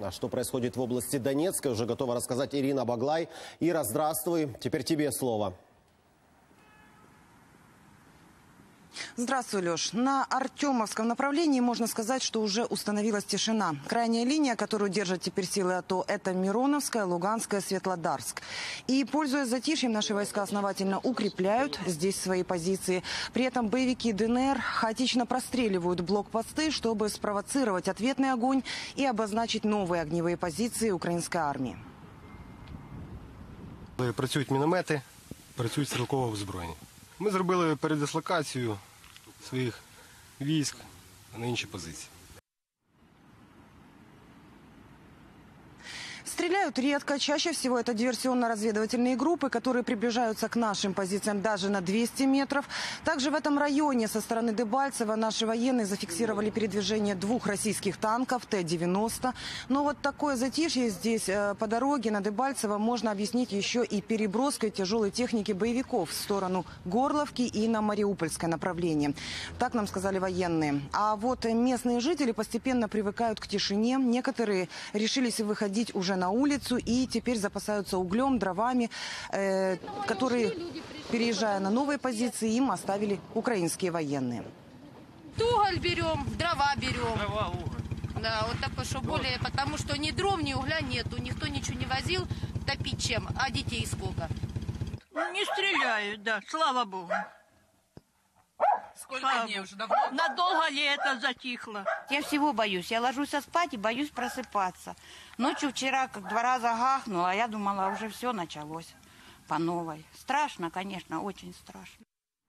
А что происходит в области Донецкой, уже готова рассказать Ирина Баглай. Ира, здравствуй. Теперь тебе слово. Здравствуй, Леш. На Артемовском направлении можно сказать, что уже установилась тишина. Крайняя линия, которую держат теперь силы АТО, это Мироновская, Луганская, Светлодарск. И, пользуясь затишьем, наши войска основательно укрепляют здесь свои позиции. При этом боевики ДНР хаотично простреливают блокпосты, чтобы спровоцировать ответный огонь и обозначить новые огневые позиции украинской армии. Працюють міномети, працюють стрілкове озброєння. Ми зробили передислокацію своїх військ на інші позиції. Стреляют редко. Чаще всего это диверсионно-разведывательные группы, которые приближаются к нашим позициям даже на 200 метров. Также в этом районе со стороны Дебальцева наши военные зафиксировали передвижение 2 российских танков Т-90. Но вот такое затишье здесь по дороге на Дебальцево можно объяснить еще и переброской тяжелой техники боевиков в сторону Горловки и на Мариупольское направление. Так нам сказали военные. А вот местные жители постепенно привыкают к тишине. Некоторые решились выходить уже на улицу и теперь запасаются углем, дровами, которые, переезжая на новые позиции, им оставили украинские военные. Уголь берем, дрова берем. Дрова, уголь. Да, вот такой, что более, потому что ни дров, ни угля нету, никто ничего не возил, топить чем, а детей сколько? Не стреляют, да, слава Богу. Сколько дней уже, давно? Надолго ли это затихло? Я всего боюсь. Я ложусь спать и боюсь просыпаться. Ночью вчера как 2 раза гахнула, а я думала, уже все началось по новой. Страшно, конечно, очень страшно.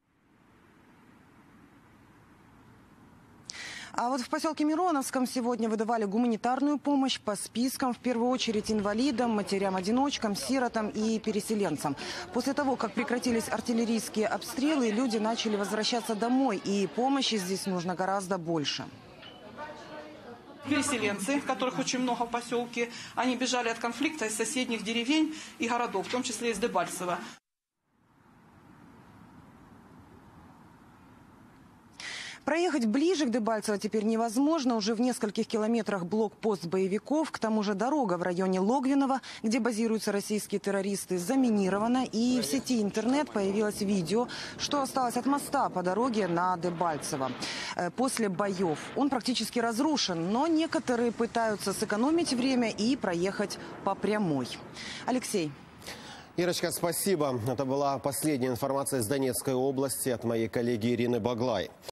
А вот в поселке Мироновском сегодня выдавали гуманитарную помощь по спискам, в первую очередь инвалидам, матерям-одиночкам, сиротам и переселенцам. После того, как прекратились артиллерийские обстрелы, люди начали возвращаться домой, и помощи здесь нужно гораздо больше. Переселенцы, которых очень много в поселке, они бежали от конфликта из соседних деревень и городов, в том числе из Дебальцева. Проехать ближе к Дебальцево теперь невозможно. Уже в нескольких километрах блокпост боевиков. К тому же дорога в районе Логвинова, где базируются российские террористы, заминирована. И в сети интернет появилось видео, что осталось от моста по дороге на Дебальцево после боев. Он практически разрушен, но некоторые пытаются сэкономить время и проехать по прямой. Алексей. Ирочка, спасибо. Это была последняя информация из Донецкой области от моей коллеги Ирины Баглай.